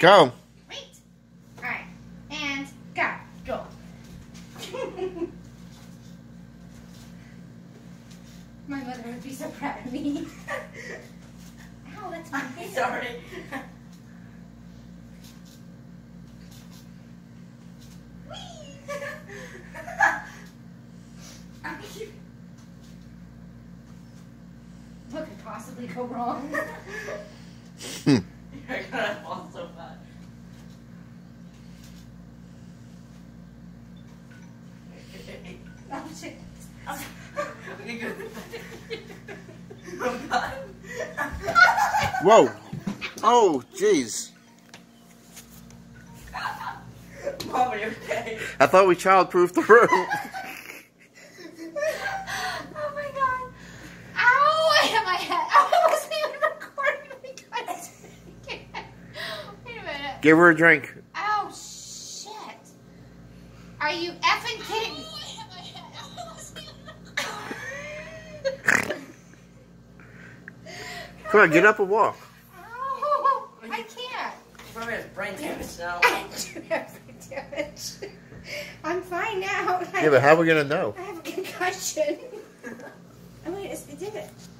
Go. Wait. Alright. And go. Go. My mother would be so proud of me. Ow, that's my hand. Sorry. What could possibly go wrong? You're gonna fall so bad. Oh shit. Okay, good. I'm done. Whoa. Oh, jeez. Mom, are you okay? I thought we childproofed the room. Oh my god. Ow! I hit my head. Oh, I wasn't even recording. Wait a minute. Give her a drink. Oh shit. Are you effing kidding me? Come on, get up and walk. Oh, I can't. Probably has brain damage now. I do have brain damage. I'm fine now. Yeah, but how are we going to know? I have a concussion. Oh wait, it did it.